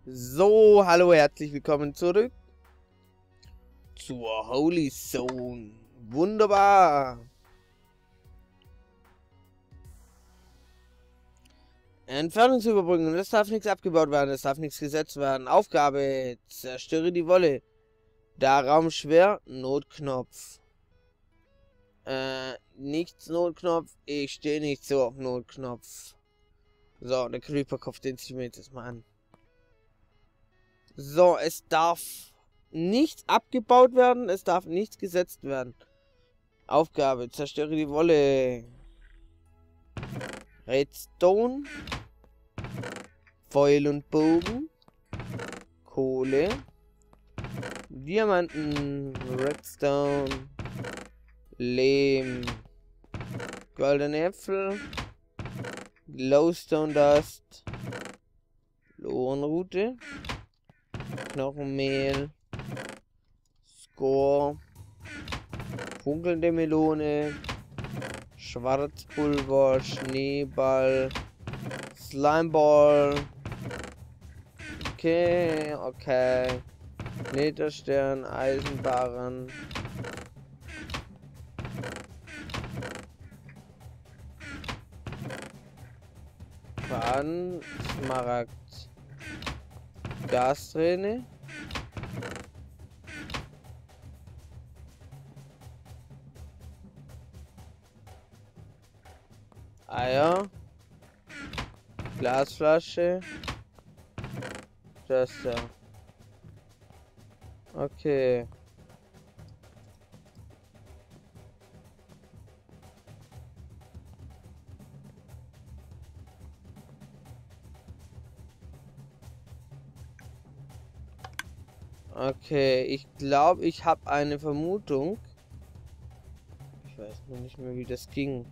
So, hallo, herzlich willkommen zurück zur Holy Zone. Wunderbar. Entfernungsüberbrückung. Es darf nichts abgebaut werden, es darf nichts gesetzt werden. Aufgabe, zerstöre die Wolle. Der Raum schwer, Notknopf. Nichts Notknopf. Ich stehe nicht so auf Notknopf. So, der Creeper-Kopf, den ziehen wir jetzt mal an. So, es darf nichts abgebaut werden, es darf nichts gesetzt werden. Aufgabe, zerstöre die Wolle. Redstone. Pfeil und Bogen. Kohle. Diamanten. Redstone. Lehm. Goldene Äpfel. Glowstone Dust. Lohnrute. Knochenmehl. Score. Funkelnde Melone. Schwarzpulver. Schneeball. Slimeball. Okay. Netherstern. Eisenbarren. Faden. Smaragd. Gasträne. Eier. Glasflasche. Das da. Okay. Okay, ich glaube, ich habe eine Vermutung. Ich weiß noch nicht mehr, wie das ging.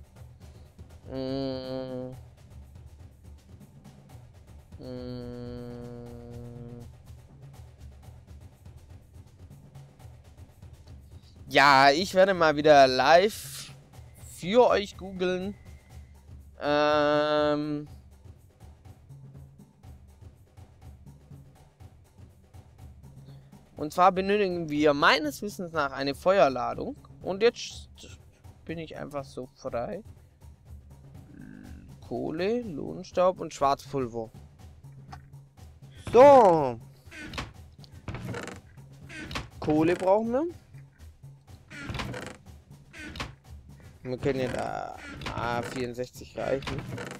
Ja, ich werde mal wieder live für euch googeln. Und zwar benötigen wir meines Wissens nach eine Feuerladung. Und jetzt bin ich einfach so frei. Kohle, Lohnstaub und Schwarzpulver. So. Kohle brauchen wir. Wir können ja da 64 reichen.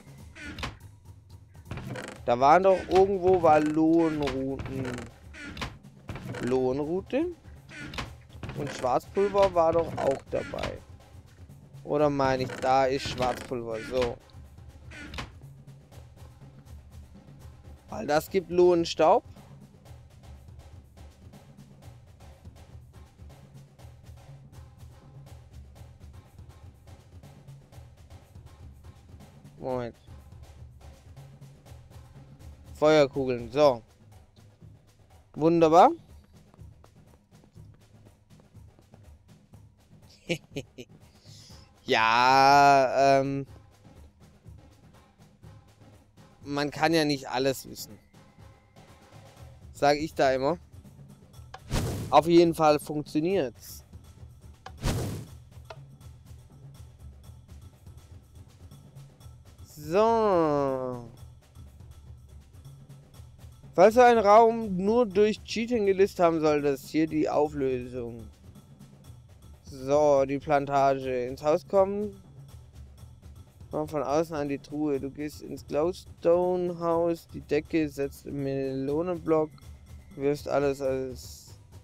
Da waren doch irgendwo Lohnrute. Und Schwarzpulver war doch auch dabei. Oder meine ich, da ist Schwarzpulver. So. Weil das gibt Lohnstaub. Moment. Feuerkugeln. So. Wunderbar. Ja, man kann ja nicht alles wissen. Sage ich da immer. Auf jeden Fall funktioniert's. So. Falls du einen Raum nur durch Cheating gelistet haben solltest, hier die Auflösung. So, die Plantage. Ins Haus kommen. Komm von außen an die Truhe. Du gehst ins Glowstone Haus. Die Decke setzt im Melonenblock. Wirfst alles als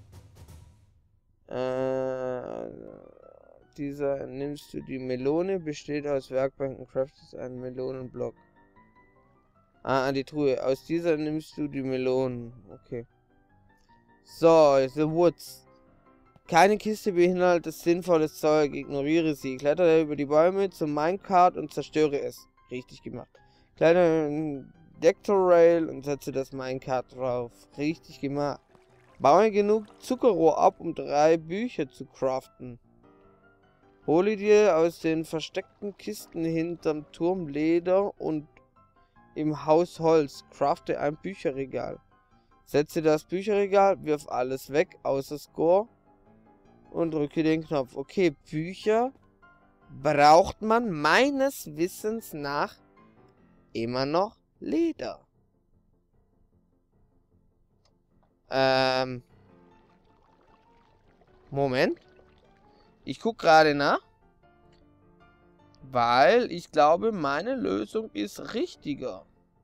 dieser nimmst du die Melone, besteht aus Werkbanken, craftest einen Melonenblock. An die Truhe. Aus dieser nimmst du die Melonen. Okay. So, The Woods. Keine Kiste beinhaltet sinnvolles Zeug. Ignoriere sie. Klettere über die Bäume zum Minecart und zerstöre es. Richtig gemacht. Klettere in Dectorail und setze das Minecart drauf. Richtig gemacht. Baue genug Zuckerrohr ab, um 3 Bücher zu craften. Hole dir aus den versteckten Kisten hinterm Turm Leder und im Haus Holz. Crafte ein Bücherregal. Setze das Bücherregal, wirf alles weg, außer Score. Und drücke den Knopf. Okay, Bücher braucht man meines Wissens nach immer noch Leder. Moment. Ich gucke gerade nach. Weil ich glaube, meine Lösung ist richtiger.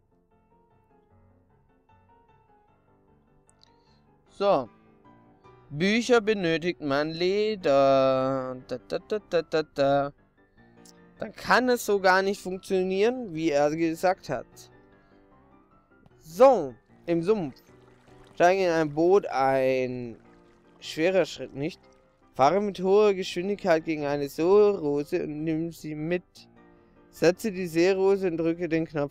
So. Bücher benötigt man Leder. Dann kann es so gar nicht funktionieren, wie er gesagt hat. So. Im Sumpf. Steige in ein Boot ein schwerer Schritt nicht. Fahre mit hoher Geschwindigkeit gegen eine Seerose und nimm sie mit. Setze die Seerose und drücke den Knopf.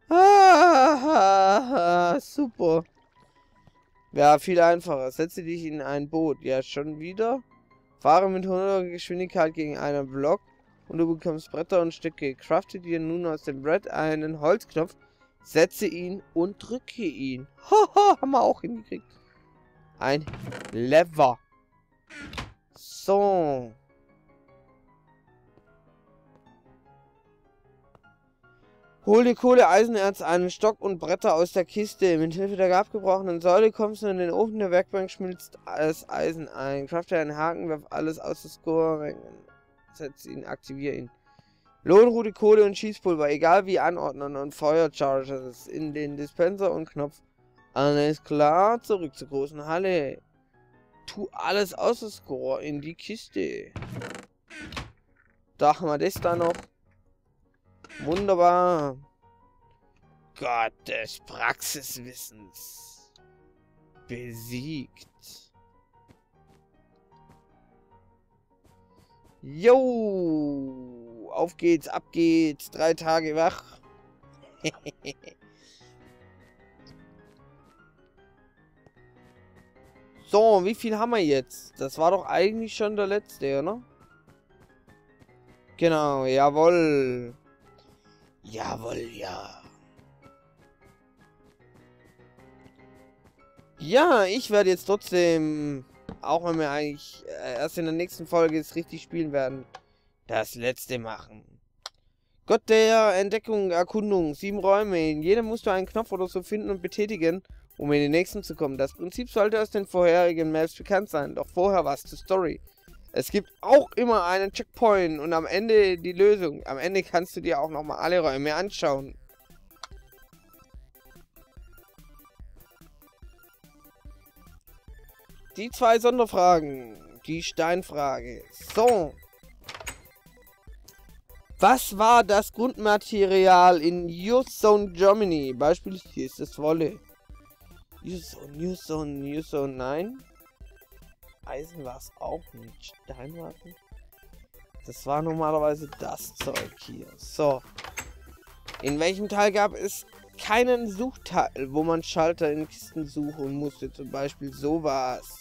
Super. Ja, viel einfacher. Setze dich in ein Boot. Ja, schon wieder. Fahre mit hoher Geschwindigkeit gegen einen Block und du bekommst Bretter und Stücke. Crafte dir nun aus dem Brett einen Holzknopf. Setze ihn und drücke ihn. Haha, haben wir auch hingekriegt. Ein Lever. So. Hol dir Kohle, Eisenerz, einen Stock und Bretter aus der Kiste. Mit Hilfe der abgebrochenen Säule kommst du in den Ofen der Werkbank, schmilzt das Eisen ein. Crafte einen Haken, werf alles aus der Score. Setz ihn, aktiviere ihn. Lohnrute, Kohle und Schießpulver, egal wie anordnen und Feuerchargers in den Dispenser und Knopf. Alles klar, zurück zur großen Halle. Tu alles außer Score in die Kiste. Da haben wir das da noch. Wunderbar. Gott des Praxiswissens. Besiegt. Jo. Auf geht's, ab geht's. 3 Tage wach. So, wie viel haben wir jetzt? Das war doch eigentlich schon der letzte, oder? Genau, jawohl. Jawohl, ja. Ja, ich werde jetzt trotzdem, auch wenn wir eigentlich erst in der nächsten Folge jetzt richtig spielen werden, das letzte machen. Gott der Entdeckung, Erkundung, 7 Räume. In jedem musst du einen Knopf oder so finden und betätigen, um in den nächsten zu kommen. Das Prinzip sollte aus den vorherigen Maps bekannt sein, doch vorher was zur Story. Es gibt auch immer einen Checkpoint und am Ende die Lösung. Am Ende kannst du dir auch nochmal alle Räume anschauen. Die 2 Sonderfragen. Die Steinfrage. So. Was war das Grundmaterial in Newzone Germany? Beispiel hier ist es Wolle. Newzone, nein. Eisen war es auch nicht. Stein war es nicht. Das war normalerweise das Zeug hier. So. In welchem Teil gab es keinen Suchteil, wo man Schalter in Kisten suchen musste? Zum Beispiel sowas.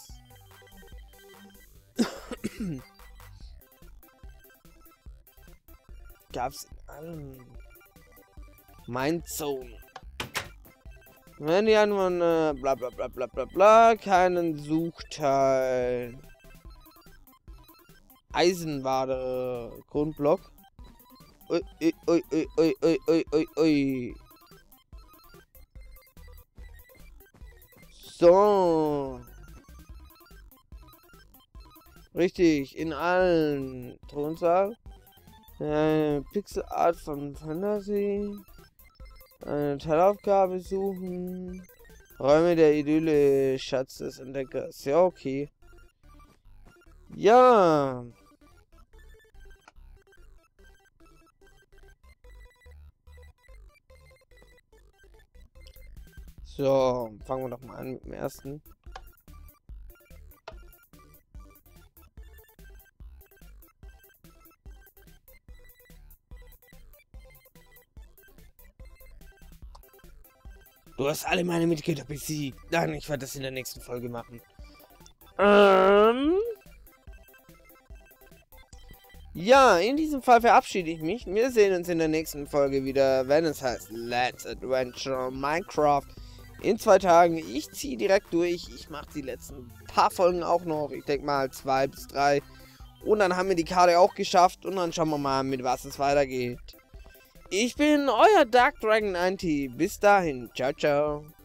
Gab's in allen. Mindzone. Wenn die anderen bla bla bla bla bla bla, keinen Suchteil. Eisen war der Grundblock. Ui, ui, ui, ui, ui, ui, ui, ui. So. Richtig, in allen. Thronsaal. Pixelart von Fantasy. Eine Teilaufgabe suchen. Räume der Idylle, Schatz des Entdeckers. Ja, okay. Ja. So, fangen wir doch mal an mit dem ersten. Du hast alle meine Mitglieder besiegt. Nein, ich werde das in der nächsten Folge machen. Ja, in diesem Fall verabschiede ich mich. Wir sehen uns in der nächsten Folge wieder, wenn es heißt Let's Adventure Minecraft. In 2 Tagen. Ich ziehe direkt durch. Ich mache die letzten paar Folgen auch noch. Ich denke mal 2 bis 3. Und dann haben wir die Karte auch geschafft. Und dann schauen wir mal, mit was es weitergeht. Ich bin euer Dark Dragon Anti. Bis dahin. Ciao, ciao.